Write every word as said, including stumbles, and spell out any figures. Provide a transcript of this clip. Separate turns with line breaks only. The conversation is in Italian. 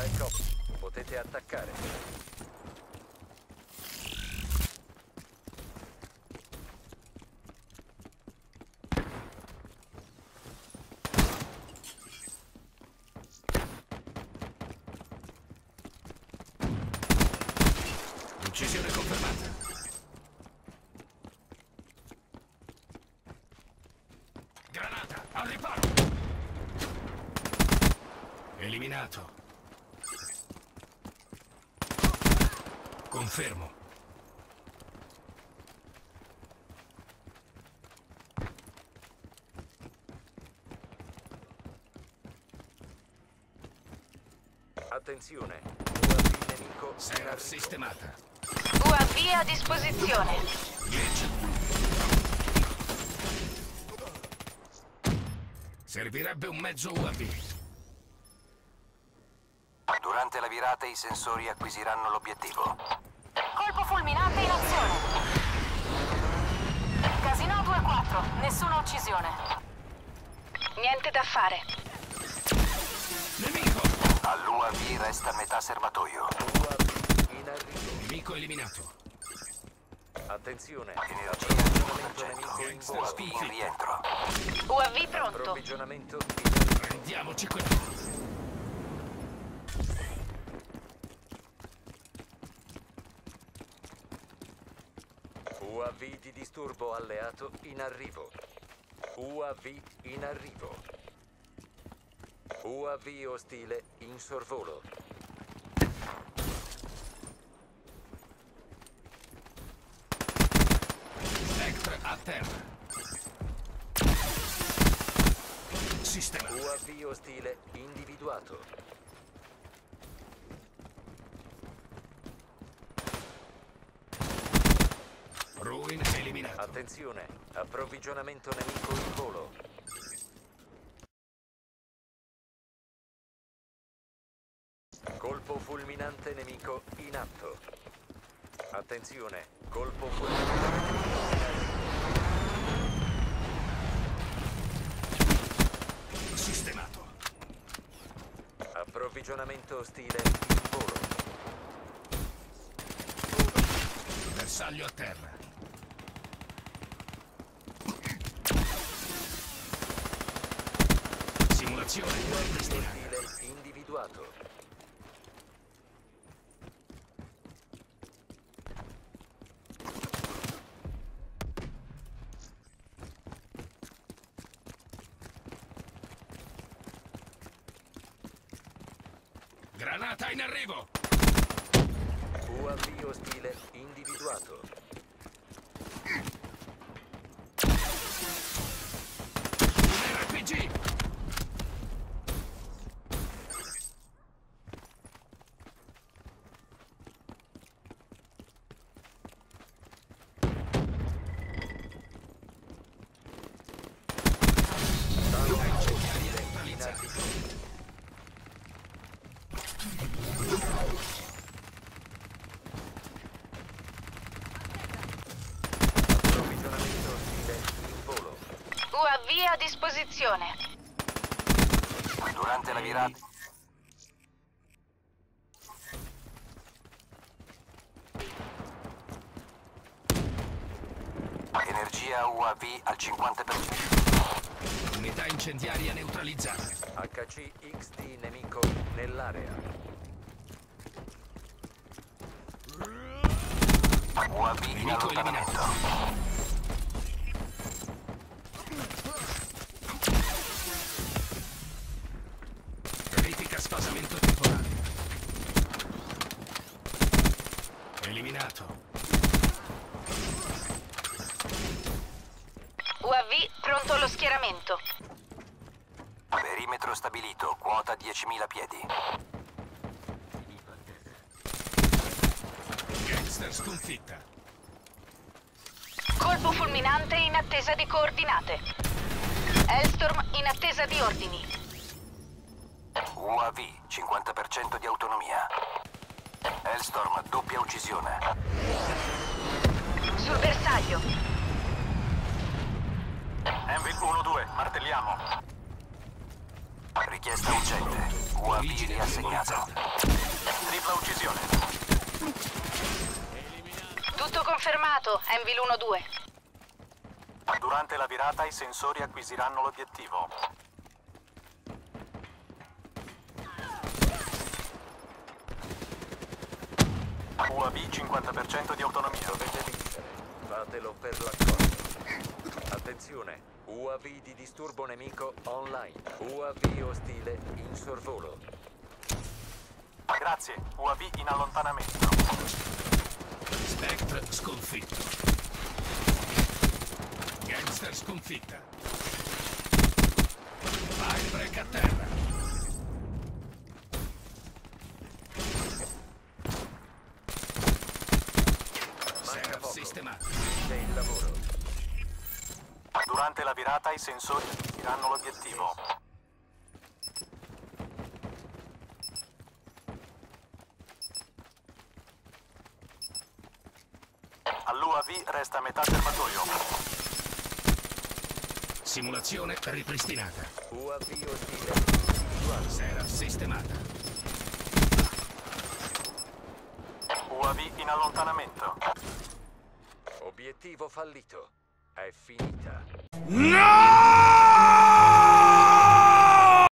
Cod. Potete attaccare.
Uccisione confermata. Granata, al riparo. Eliminato. Confermo.
Attenzione. U A V nemico.
Serra sistemata.
U A V a disposizione.
dieci. Servirebbe un mezzo U A V.
Durante la virata i sensori acquisiranno l'obiettivo.
Colpo fulminante in azione. Casino due quattro, nessuna uccisione. Niente da fare.
Nemico!
All'U A V resta metà serbatoio.
U A V in arrivo.
Nemico eliminato.
Attenzione.
Energia
Approvvigionamento
cento per
nemico in
cento.
volo.
In rientro.
U A V pronto.
Approvvigionamento in arrivo.
Rendiamoci qui.
U A V di disturbo alleato in arrivo. U A V in arrivo. U A V ostile in sorvolo.
Spectre a terra. Sistema.
U A V ostile individuato.
Ruin eliminato.
Attenzione, approvvigionamento nemico in volo. Colpo fulminante nemico in atto. Attenzione, colpo fulminante nemico in arrivo.
Sistemato.
Approvvigionamento ostile in volo.
Bersaglio a terra. Simulazione clandestina.
Ostile individuato.
Granata in arrivo.
U A V ostile individuato.
Un R P G.
In arrivo. Approvvigionamento ostile in volo.
U A V a disposizione.
Durante la virata... Energia U A V al cinquanta per cento.
Unità incendiaria neutralizzata.
H C X D nemico nell'area.
U A V in
Nemico eliminato.
allontanamento.
Verifica sfasamento temporale. Eliminato.
U A V pronto allo schieramento.
Perimetro stabilito, quota diecimila piedi.
Gangster sconfitta.
Colpo fulminante in attesa di coordinate. Hellstorm in attesa di ordini.
U A V, cinquanta per cento di autonomia. Hellstorm, doppia uccisione.
Sul bersaglio.
Envy uno due, martelliamo. Richiesta urgente. U A V
Origine
riassegnato.
memorizzata.
Tripla uccisione.
Tutto confermato, Envil uno due.
Durante la virata i sensori acquisiranno l'obiettivo. U A V cinquanta per cento di autonomia.
Dovete vincere. Fatelo per l'accordo. Attenzione, U A V di disturbo nemico online. U A V ostile in sorvolo.
Grazie, U A V in allontanamento.
Spectre sconfitto. Gangster sconfitta. Firebreak a terra.
Manca
Seraph
poco.
sistemato.
Finite il lavoro.
Durante la virata i sensori acquisiranno l'obiettivo. All'U A V resta metà serbatoio.
Simulazione ripristinata.
U A V ostile.
Seraph sistemata.
U A V in allontanamento.
Obiettivo fallito. È finita.
No!